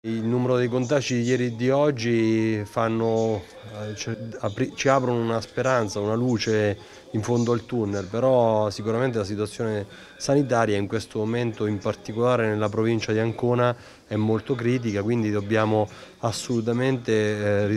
Il numero dei contagi di ieri e di oggi ci aprono una speranza, una luce in fondo al tunnel, però sicuramente la situazione sanitaria in questo momento, in particolare nella provincia di Ancona, è molto critica, quindi dobbiamo assolutamente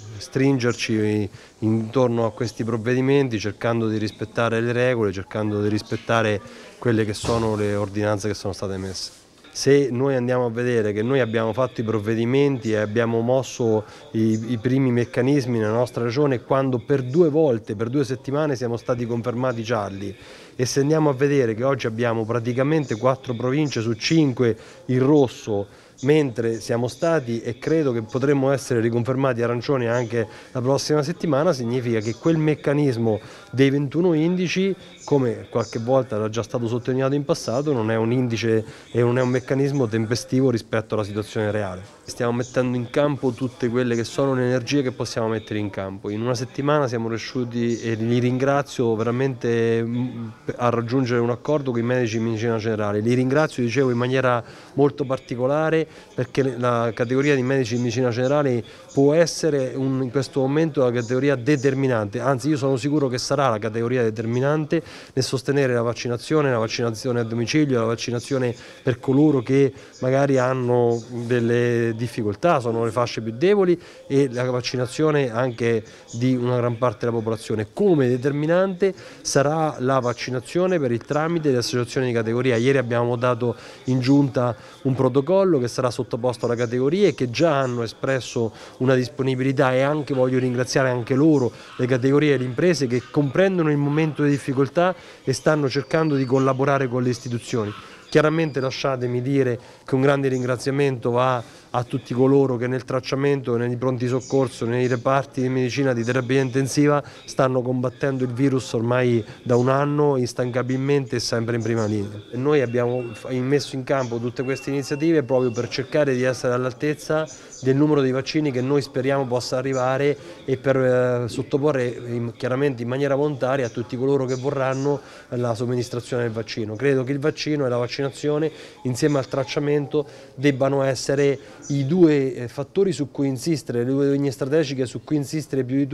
stringerci intorno a questi provvedimenti, cercando di rispettare le regole, cercando di rispettare quelle che sono le ordinanze che sono state emesse. Se noi andiamo a vedere che noi abbiamo fatto i provvedimenti e abbiamo mosso i primi meccanismi nella nostra regione quando per 2 volte, per 2 settimane siamo stati confermati gialli, e se andiamo a vedere che oggi abbiamo praticamente 4 province su 5 in rosso, mentre siamo stati, e credo che potremmo essere riconfermati arancioni anche la prossima settimana, significa che quel meccanismo dei 21 indici, come qualche volta era già stato sottolineato in passato, non è un indice e non è un meccanismo tempestivo rispetto alla situazione reale. Stiamo mettendo in campo tutte quelle che sono le energie che possiamo mettere in campo. In una settimana siamo riusciti, e li ringrazio veramente, a raggiungere un accordo con i medici di medicina generale. Li ringrazio, dicevo, in maniera molto particolare, perché la categoria di medici di medicina generale può essere in questo momento la categoria determinante, anzi io sono sicuro che sarà la categoria determinante nel sostenere la vaccinazione a domicilio, la vaccinazione per coloro che magari hanno delle difficoltà, sono le fasce più deboli, e la vaccinazione anche di una gran parte della popolazione. Come determinante sarà la vaccinazione per il tramite delle associazioni di categoria. Ieri abbiamo dato in giunta un protocollo che sarà sottoposto alla categoria e che già hanno espresso una disponibilità, e anche voglio ringraziare anche loro, le categorie e le imprese, che comprendono il momento di difficoltà e stanno cercando di collaborare con le istituzioni. Chiaramente lasciatemi dire che un grande ringraziamento va a tutti coloro che nel tracciamento, nei pronti soccorso, nei reparti di medicina di terapia intensiva stanno combattendo il virus ormai da un anno instancabilmente e sempre in prima linea. E noi abbiamo messo in campo tutte queste iniziative proprio per cercare di essere all'altezza del numero di vaccini che noi speriamo possa arrivare, e per sottoporre chiaramente in maniera volontaria a tutti coloro che vorranno la somministrazione del vaccino. Credo che il vaccino e la vaccinazione insieme al tracciamento debbano essere i due fattori su cui insistere, le due linee strategiche su cui insistere più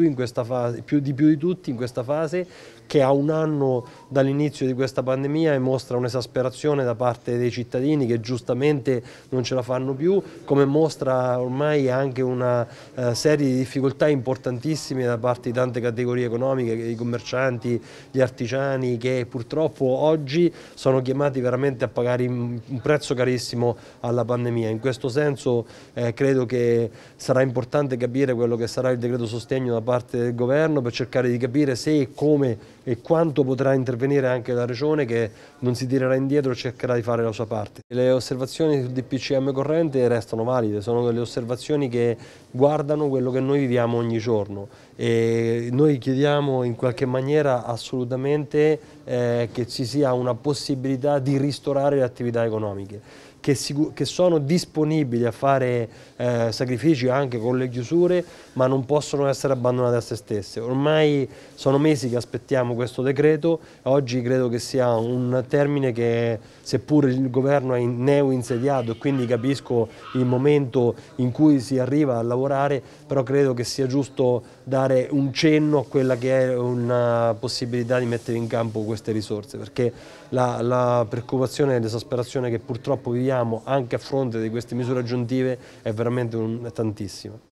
di tutti in questa fase, che a un anno dall'inizio di questa pandemia mostra un'esasperazione da parte dei cittadini che giustamente non ce la fanno più, come mostra ormai anche una serie di difficoltà importantissime da parte di tante categorie economiche, i commercianti, gli artigiani, che purtroppo oggi sono chiamati veramente a pagare un prezzo carissimo alla pandemia. In questo senso credo che sarà importante capire quello che sarà il decreto sostegno da parte del governo, per cercare di capire se e come e quanto potrà intervenire anche la Regione, che non si tirerà indietro e cercherà di fare la sua parte. Le osservazioni sul DPCM corrente restano valide, sono delle osservazioni che guardano quello che noi viviamo ogni giorno, e noi chiediamo in qualche maniera assolutamente che ci sia una possibilità di ristorare le attività economiche, che sono disponibili a fare sacrifici anche con le chiusure, ma non possono essere abbandonate a se stesse. Ormai sono mesi che aspettiamo questo decreto, oggi credo che sia un termine che, seppur il governo è neo insediato e quindi capisco il momento in cui si arriva a lavorare, però credo che sia giusto dare un cenno a quella che è una possibilità di mettere in campo queste risorse, perché la preoccupazione e l'esasperazione che purtroppo viviamo anche a fronte di queste misure aggiuntive è veramente tantissima.